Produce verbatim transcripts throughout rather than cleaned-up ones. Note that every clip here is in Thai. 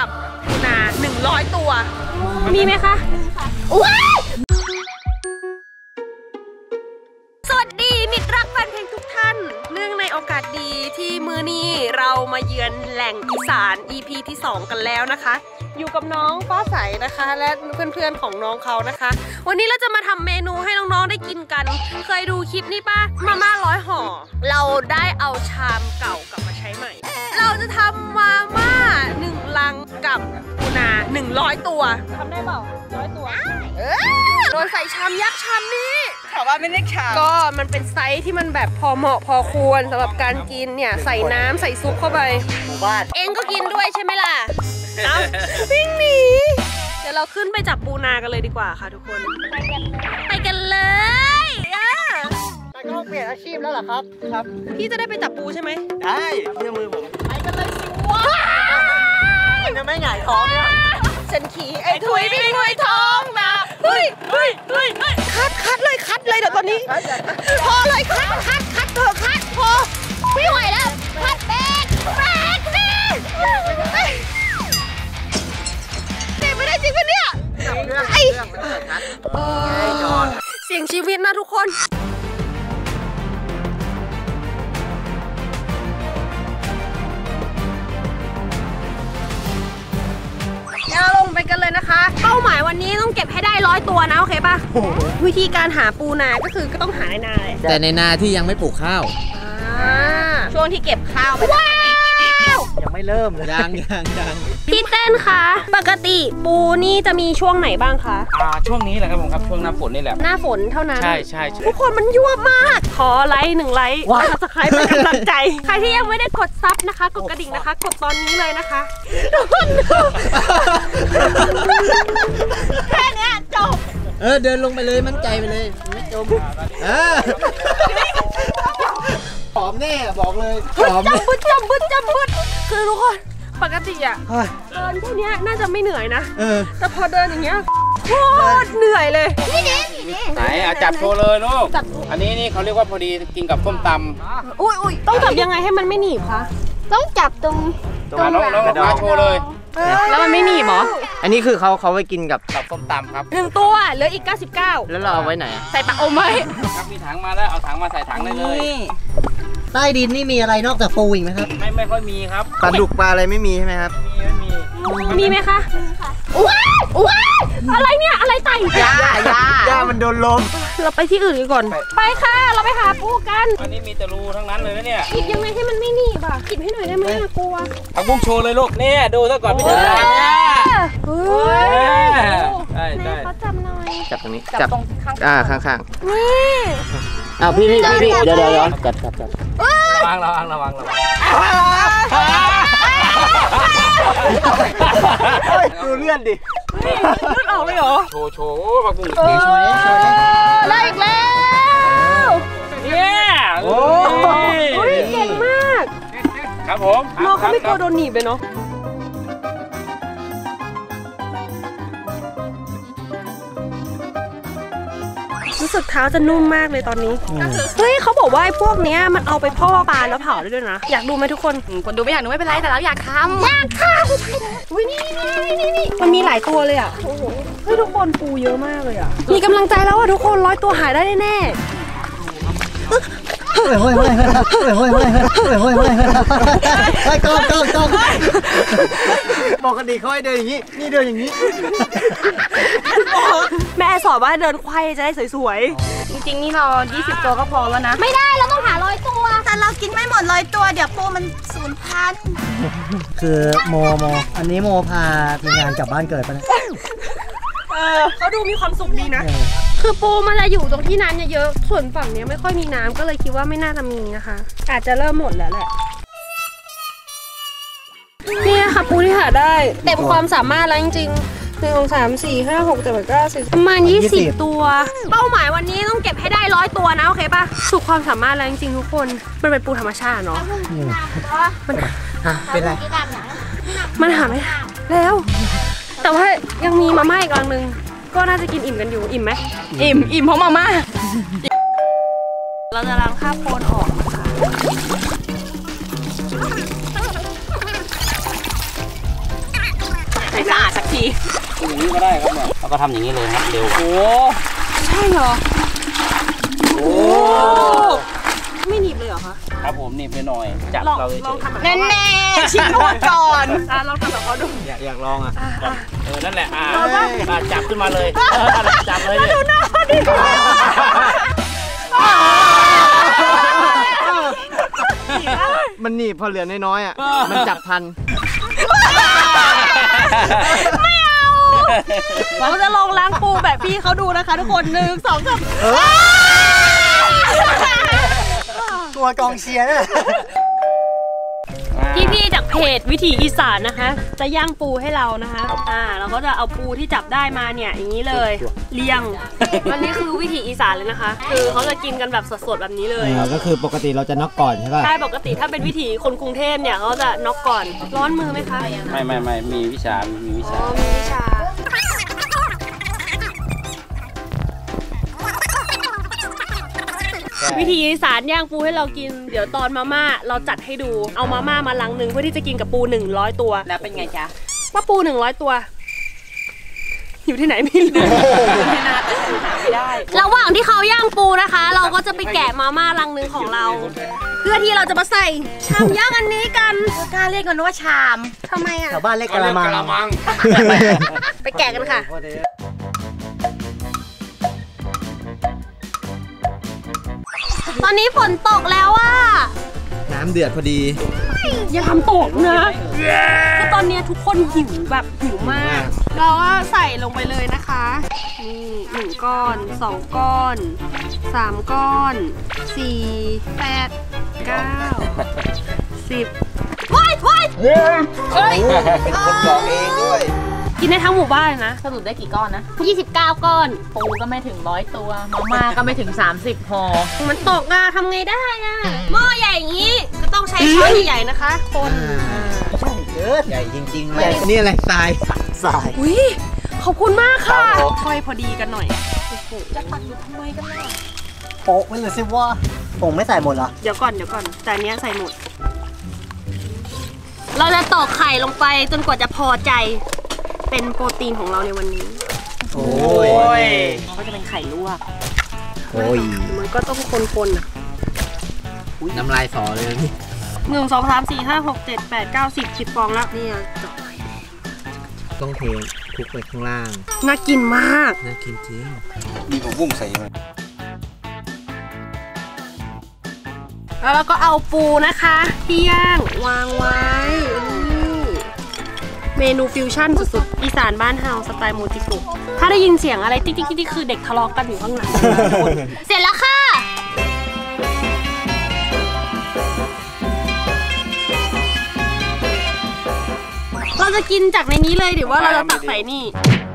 กับปูนาหนึ่งร้อยตัวมีไหมคะว้าวสวัสดีมิตรรักแฟนเพลงทุกท่านเนื่องในโอกาสดีที่มื้อนี้เรามาเยือนแหล่งอีสาน อี พี ที่สองกันแล้วนะคะอยู่กับน้องฟ้าใสนะคะและเพื่อนๆของน้องเขานะคะวันนี้เราจะมาทำเมนูให้น้องๆได้กินกันเคยดูคลิปนี้ป่ะมาม่าร้อยห่อเราได้เอาชามเก่ากลับมาใช้ใหม่เราจะทำมาม่าหนึ่งลังกับปูนาหนึ่งร้อยตัวทำได้เปล่าร้อยตัวเออโดยใส่ชามยักษ์ชามนี้ถามว่าไม่เล็กชามก็มันเป็นไซส์ที่มันแบบพอเหมาะพอควรสำหรับการกินเนี่ยใส่น้ำใส่ซุปเข้าไปหมู่บ้านเองก็กินด้วยใช่ไหมล่ะเอาวิ่งหนีเดี๋ยวเราขึ้นไปจับปูนากันเลยดีกว่าค่ะทุกคนไปกันไปกันเลยอ่ะแต่ก็เปลี่ยนอาชีพแล้วเหรอครับครับพี่จะได้ไปจับปูใช่ไหมได้เชื่อมือผมไปกันเลยสิวะมันจะไม่หงายท้องเนี่ยฉันขี่ไอ้ถุยวิ่งลุยท้องนะเฮ้ยเฮ้ยเฮ้ยคัดคัดเลยคัดเลยเดี๋ยวตอนนี้พอเลยคัดคัดคัดเถอะคัดพอไม่ไหวแล้วคัดเบรกเบรกนี่ไม่ได้จริงปะเนี่ยไอเสียงชีวิตนะทุกคนเราลงไปกันเลยนะคะเป้าหมายวันนี้ต้องเก็บให้ได้ร้อยตัวนะโอเคป่ะวิธีการหาปูนาก็คือก็ต้องหาในนาเลยแต่ในนาที่ยังไม่ปลูกข้าวช่วงที่เก็บข้าวไปยังไม่เริ่มเลยยังยังยังพี่เต้นคะปกติปูนี่จะมีช่วงไหนบ้างคะอ่าช่วงนี้แหละครับผมครับช่วงหน้าฝนนี่แหละหน้าฝนเท่านั้นใช่ใช่ทุกคนมันยั่วมากขอไลค์หนึ่งไลค์กด ซับสไครบ์เป็นกำลังใจใครที่ยังไม่ได้กดซับนะคะกดกระดิ่งนะคะกดตอนนี้เลยนะคะทุกคนแค่นี้จบเออเดินลงไปเลยมั่นใจไปเลยไม่จมเออหอมแน่บอกเลยหอมจำบึดจำบึดจำบึดคือทุกคนปกติอะเดินพวกนี้น่าจะไม่เหนื่อยนะแต่พอเดินอย่างเงี้ยโคตรเหนื่อยเลยนี่นี่นี่ไหนอาจับโชว์เลยลูกอันนี้นี่เขาเรียกว่าพอดีกินกับส้มตำอุ้ยอุ้ยต้องจับยังไงให้มันไม่หนีบคะต้องจับตรงตรงน้องน้องมาโชว์เลยแล้วมันไม่หนีบหรออันนี้คือเขาเขาไปกินกับกับส้มตำครับหนึ่งตัวเหลืออีกเก้าสิบเก้าแล้วเราเอาไว้ไหนใส่ปากอมไว้ครับมีถังมาแล้วเอาถังมาใส่ถังได้เลยใต้ดินนี่มีอะไรนอกจากปูอีกไหมครับไม่ไม่ค่อยมีครับปลาดุกปลาอะไรไม่มีใช่ไหมครับมีไม่มีมีไหมคะมีค่ะว้าวว้าวอะไรเนี่ยอะไรไต่ยายายามันโดนลมเราไปที่อื่นกันก่อนไปค่ะเราไปหาปูกันอันนี้มีแต่รูทั้งนั้นเลยนะเนี่ยกินยังไงให้มันไม่หนีบอ่ะกินให้หน่อยได้ไหมกลัวเอาบุ้งโชว์เลยลูกเนี่ยดูซะก่อนพี่เจ๋อเฮ้ยได้ได้เขาจับหน่อยจับตรงนี้จับตรงข้างอ่าข้างๆนี่อ้าวพี่พี่พี่เดี๋ยวเดี๋ยวจับจับจับระวังระวังระวังระวังดูเลื่อนดิเลื่อนออกเลยเหรอโชว์โชว์ปากกุ้งโชว์โชว์ได้อีกแล้วเนี่ยโอ้ยเก่งมากครับผมน้องเขาไม่กลัวโดนหนีบเลยเนาะรู้สึกเท้าจะนุ่มมากเลยตอนนี้เฮ้ยเขาบอกว่าไอ้พวกเนี้ยมันเอาไปพ่อปลาแล้วเผาได้ด้วยนะอยากดูไหมทุกคนคนดูไม่อยากดูไม่เป็นไรแต่เราอยากทำอยากทำอุ้ยนี่นี่นี่นี่มันมีหลายตัวเลยอ่ะโอ้โหเฮ้ยทุกคนปูเยอะมากเลยอ่ะมีกำลังใจแล้วอ่ะทุกคนร้อยตัวหายได้แน่เฮ้ยเฮ้ยเฮ้ยเฮ้ยเฮ้ยเฮ้ยเฮ้ยเฮ้ยเฮ้ยเฮ้ยเฮ้ยกองกองกองปกติเขาให้เดินอย่างนี้นี่เดินอย่างนี้แม่สอนว่าเดินควายจะได้สวยๆจริงๆนี่เรายี่สิบตัวก็พอแล้วนะไม่ได้เราต้องหาร้อยตัวแต่เรากินไม่หมดร้อยตัวเดี๋ยวปูมันสูญพันธุ์คือโมโมอันนี้โมพาทีมงานกลับบ้านเกิดไปนะเออเขาดูมีความสุขดีนะคือปูมันจะอยู่ตรงที่น้ำเยอะๆส่วนฝั่งนี้ไม่ค่อยมีน้ำก็เลยคิดว่าไม่น่าจะมีนะคะอาจจะเริ่มหมดแล้วแหละนี่ค่ะปูที่หาได้เต็มความสามารถแล้วจริงๆหนึ่งสองสามสี่ห้าหกเจ็ดแปดเก้าสิบประมาณยี่สิบตัวเป้าหมายวันนี้ต้องเก็บให้ได้ร้อยตัวนะโอเคป่ะสุดความสามารถแล้วจริงๆทุกคนมันเป็นปูธรรมชาติเนาะมันเป็นไรมันหาไม่แล้วแต่ว่ายังมีมาม่าอีกอันนึงก็น่าจะกินอิ่มกันอยู่อิ่มไหมอิ่มอิ่มเพราะมาม่าเราจะล้างคราบโคลนออกนะคะให้สะอาดสักทีอย่างนี้ก็ได้ครับเนี่ยแล้วก็ทำอย่างนี้เลยครับเร็วโอ้ใช่เหรอโอ้ไม่หนีบเลยเหรอคะครับผมหนีบไปหน่อยจับเราเลยแน่แน่ชิมนวดก่อนอ่ะลองทำแบบเขาดูอยากอยากลองอ่ะเออนั่นแหละอ่าจับขึ้นมาเลยจับเลยดูหน้าดิมันหนีบพอเหลือน้อยๆอ่ะมันจับทันไม่เอาเราจะลองล้างปูแบบพี่เขาดูนะคะทุกคนหนึ่งสองสามตัวกองเชียร์เนี่ยพี่ๆจากเพจวิถีอีสานนะคะจะย่างปูให้เรานะคะอ่าเราก็จะเอาปูที่จับได้มาเนี่ยอย่างนี้เลยเรียงอันนี้คือวิถีอีสานเลยนะคะคือเขาจะกินกันแบบสดๆแบบนี้เลยก็คือปกติเราจะน็อกก่อนใช่ป่ะใช่ปกติถ้าเป็นวิถีคนกรุงเทพเนี่ยเขาจะน็อกก่อนร้อนมือไหมคะไม่ไม่ไม่มีวิชามีวิชามีวิชาวิธีอีสานย่างปูให้เรากินเดี๋ยวตอนมาม่าเราจัดให้ดูเอามาม่ามาลังหนึ่งเพื่อที่จะกินกับปูหนึ่งร้อยตัวแล้วเป็นไงจ๊ะว่าปูหนึ่งร้อยตัวอยู่ที่ไหนไม่รู้ไม่ได้ระหว่างที่เขาย่างปูนะคะ เราก็จะไปแกะมาม่าลังหนึ่งของเราเพื่อที่เราจะมาใส่ชามย่างอันนี้กันกล้าเรียกกันว่าชามทำไมอ่ะชาวบ้านเรียกกะละมังไปแกะกันค่ะตอนนี้ฝนตกแล้วอ่ะน้ำเดือดพอดีอย่าทำตกนะคือตอนนี้ทุกคนหิวแบบหิวมากเราก็ใส่ลงไปเลยนะคะนี่หนึ่งก้อนสองก้อนสามก้อนสี่แปดเก้าสิบว้ายว้ายเฮ้ยเป็นคนบอกเองด้วยกินได้ทั้งหมู่บ้านนะสรุปได้กี่ก้อนนะยี่สิบเก้าก้อนปูก็ไม่ถึงร้อยตัวมาม่าก็ไม่ถึงสามสิบห่อมันตกอ่ะทำไงได้อ่ะหม้อใหญ่อย่างนี้ก็ต้องใช้ช้อนใหญ่นะคะคนใช่เยอะใหญ่จริงๆเลยนี่อะไรทรายทรายอุ้ยขอบคุณมากค่ะค่อยพอดีกันหน่อยจะตักอยู่ทำไมกันล่ะโปะไว้เลยสิว่าผมไม่ใส่หมดเหรอเดี๋ยวก่อนเดี๋ยวก่อนแต่เนี้ยใส่หมดเราจะตอกไข่ลงไปจนกว่าจะพอใจเป็นโปรตีนของเราในวันนี้โอ้ยมันก็จะเป็นไข่ลวกโอ้ยมันก็ต้องคนๆอ่ะน้ำลายสอเลยนี่หนึ่งสองสามสี่ห้าหกเจ็ดแปดเก้าสิบสิบฟองแล้วนี่จบต้องเทคลุกไปข้างล่างน่ากินมากน่ากินจริงมีผักบุ้งใส่ไหมแล้วเราก็เอาปูนะคะที่ย่างวางไว้เมนูฟิวชั่นสุดๆอีสานบ้านเฮาสไตล์โมจิกุถ้าได้ยินเสียงอะไรติ๊กติ๊กติ๊กคือเด็กทะเลาะกันอยู่ข้างหลังเสร็จแล้วค่ะเราจะกินจากในนี้เลยหรือว่าเราจะตักใส่นี่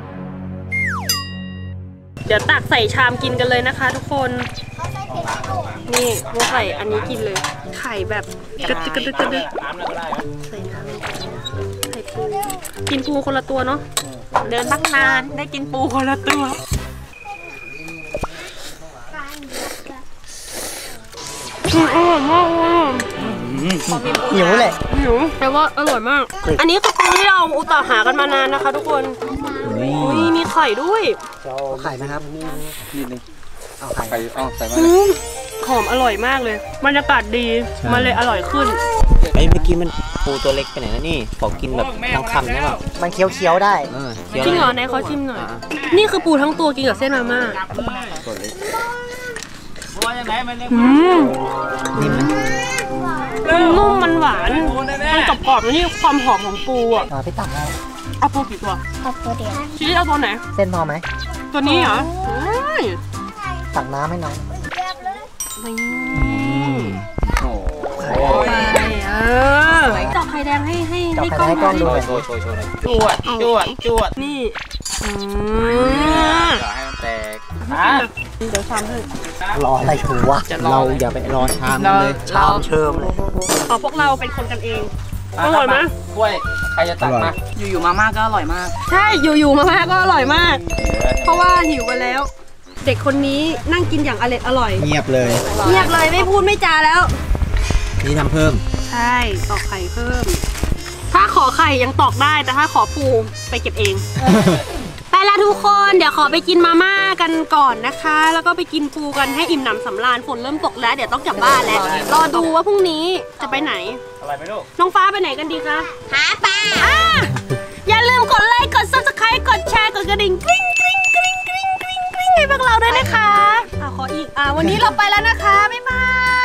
เดี๋ยวตักใส่ชามกินกันเลยนะคะทุกคนนี่เราใส่อันนี้กินเลยไข่แบบกระดึกกระดึกกระดึกใส่น้ำใส่ปูกินปูคนละตัวเนาะเดินตั้งนานได้กินปูคนละตัวอร่อยมากหิวเลยหิวแต่ว่าอร่อยมากอันนี้คือปูที่เราอุตส่าห์หากันมานานนะคะทุกคนนี่มีไข่ด้วยเอาไข่นะครับนิดนึงเอาไข่ไข่เอาใส่มาหอมอร่อยมากเลยบรรยากาศดีมันเลยอร่อยขึ้นไอ้เมื่อกี้มันปูตัวเล็กไปไหนนะนี่ขอกินแบบทั้งคำได้ป่ะมันเคี้ยวเคี้ยวได้จริงเหรอไหนขอชิมหน่อยนี่คือปูทั้งตัวกินกับเส้นมาม่าอืมนุ่มมันหวานมันกรอบๆนี่ความหอมของปูอ่ะพี่ตักได้เอาปูกี่ตัวเอาตัวเดียวชี้เอาตัวไหนเส้นพอไหมตัวนี้เหรอตักน้ำให้น้องนี่โอ้ยเออเจาะไข่แดงให้ให้ให้กล้องดูโชว์โชว์โชว์จวดจวดจวดนี่อืมเดี๋ยวให้มันแตกเดี๋ยวชามให้รออะไรถูกวะเราอย่าไปรอชามเลยชามเชิมเลยเอาพวกเราเป็นคนกันเองอร่อยไหมกล้วยใครจะตักมาอยู่ๆมาม่าก็อร่อยมากใช่อยู่ๆมาม่าก็อร่อยมากเพราะว่าหิวกันแล้วเด็กคนนี้นั่งกินอย่างอร่อยอร่อยเงียบเลยเงียบเลยไม่พูดไม่จาแล้วนี่ทำเพิ่มใช่ตอกไข่เพิ่มถ้าขอไข่ยังตอกได้แต่ถ้าขอปูไปเก็บเอง ไปละทุกคนเดี๋ยวขอไปกินมาม่ากันก่อนนะคะ แล้วก็ไปกินปูกันให้อิ่มหนำสำราญฝนเริ่มตกแล้วเดี๋ยวต้องกลับบ้านแล้วรอดูว่าพรุ่งนี้จะไปไหนอะไรไหมลูกน้องฟ้าไปไหนกันดีคะหาปลาอย่าลืมกดไลค์กด ซับสไครบ์ กดแชร์กดกระดิ่งกริ๊งกริ๊งกริ๊งกริ๊งกริ๊งกริ๊งให้พวกเราด้วยนะคะอ่ะขออีกอ่ะวันนี้เราไปแล้วนะคะบ๊ายบาย